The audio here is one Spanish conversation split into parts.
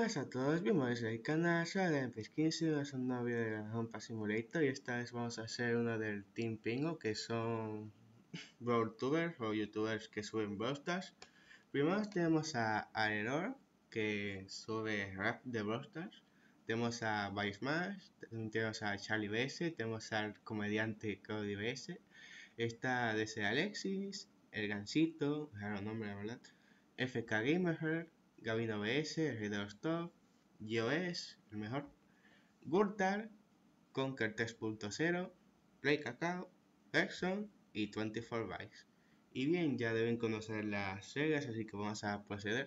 Buenas a todos, bienvenidos al canal, soy Gameplays15, es un nuevo video de la Humpa Simulator y esta vez vamos a hacer uno del Team Pingo, que son Brawltubers o youtubers que suben Brawl Stars. Primero tenemos a Aeror, que sube rap de Brawl Stars. Tenemos a Smash, tenemos a Charlie BS, tenemos al comediante Cody BS. Está DC Alexis, El Gansito, raro nombre la verdad, FK Gamer, Gabino BS, el rey de los top, GeoS, el mejor, Gurtar, Conquer 3.0, Play Cacao, Exxon y 24 Bytes. Y bien, ya deben conocer las reglas, así que vamos a proceder.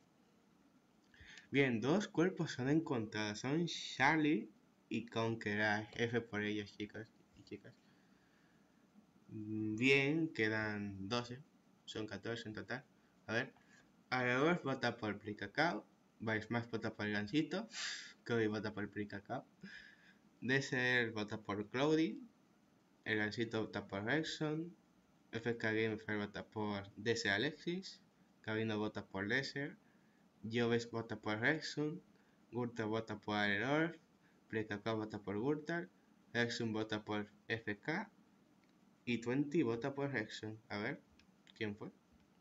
Bien, dos cuerpos son encontrados, son Charlie y Conquer. F por ellos, chicos y chicas. Bien, quedan 12, son 14 en total. A ver, Aeror vota por Play Cacao, Smash vota por el Gansito, Cody vota por Play Cacao, DCR vota por Cloudy, el Gansito vota por Rexon, FK Gamer vota por DC Alexis, Cabino vota por Laser, Joves vota por Rexon, Gurtar vota por Aeror, Play Cacao vota por Gurtar, Rexon vota por FK y 20 vota por Rexon. A ver, ¿quién fue?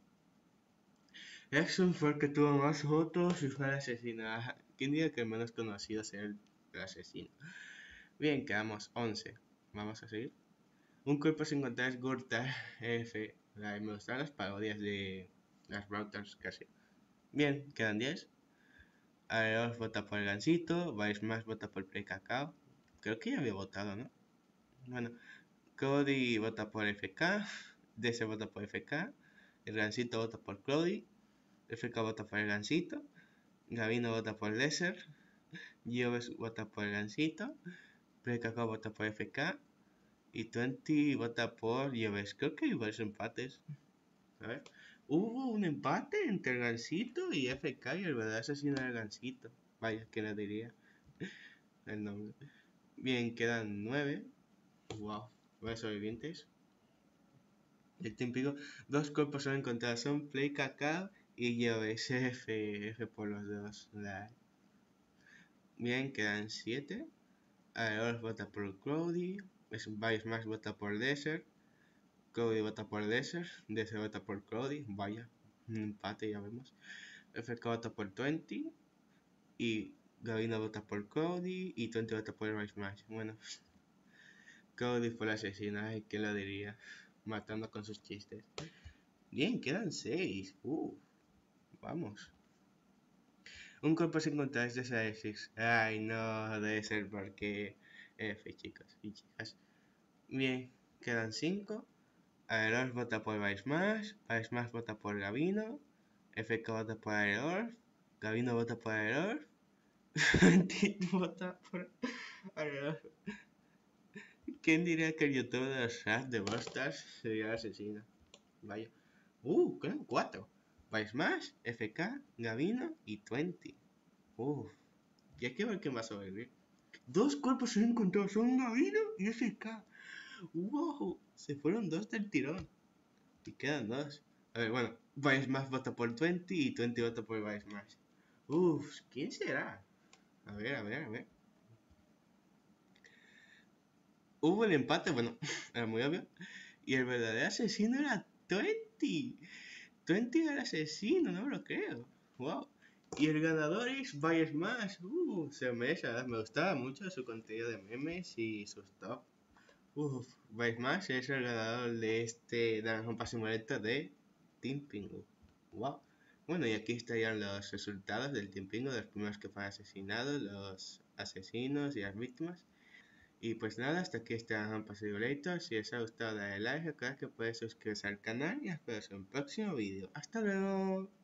Rexon fue el que tuvo más votos y fue el asesino. ¿Quién diría que el menos conocido sea el asesino? Bien, quedamos 11. Vamos a seguir. Un cuerpo sin contar es Gurtar F. Me gustan las parodias de las routers casi. Bien, quedan 10. Aeros vota por el Gansito. Smash vota por Play Cacao. Creo que ya había votado, ¿no? Bueno, Cody vota por FK. DC vota por FK. El Gansito vota por Cody. FK vota por el Gansito. Gabino vota por Laser. Giovés vota por el Gansito. Play Cacao vota por FK. Y 20 vota por Giovés. Creo que hay varios empates. A ver. Hubo un empate entre el Gansito y FK y el verdadero asesino era el Gansito. Vaya, ¿quién lo diría? El nombre. Bien, quedan 9. Wow. 9 sobrevivientes. El típico. Dos cuerpos son encontrados. Son Play Cacao y Giovés. F por los dos. Bien, quedan 7. Aeror vota por Cloudy. Smash vota por Desert. Cody vota por Desert. DC vota por Cody. Vaya, un empate, ya vemos. FK vota por 20. Y Gabino vota por Cody. Y 20 vota por Smash. Bueno, Cody fue el asesino. Ay, ¿quién lo diría? Matando con sus chistes. Bien, quedan 6. Vamos. Un cuerpo sin contar es de Alexis. Ay, no, debe ser porque F, chicos y chicas. Bien, quedan 5. Aeror vota por Smash. Smash vota por Gabino. FK vota por Aeror. Gabino vota por Aeror. Vota por Aeror. ¿Quién diría que el youtuber de los rap de Brawl Stars sería el asesino? Vaya. Quedan 4. Smash, FK, Gabino y 20. Y hay que ver quién va a sobrevivir. Dos cuerpos se han encontrado, son Gabino y FK. ¡Wow! Se fueron 2 del tirón. Y quedan 2. A ver, bueno, Smash vota por 20 y 20 vota por Smash. ¿Quién será? A ver. Hubo el empate, bueno, era muy obvio. Y el verdadero asesino era 20. 20 era el asesino, no me lo creo. Wow. Y el ganador es Smash. Se me gustaba mucho su contenido de memes y sus top. Smash es el ganador de este Naranja Simulator de Team Pingu. Wow. Bueno, y aquí estarían los resultados del Team Pingu, de los primeros que fueron asesinados, los asesinos y las víctimas. Y pues nada, hasta aquí este Naranja Simulator. Si les ha gustado, dale like, recuerda que puedes suscribirse al canal y espero en un próximo vídeo. ¡Hasta luego!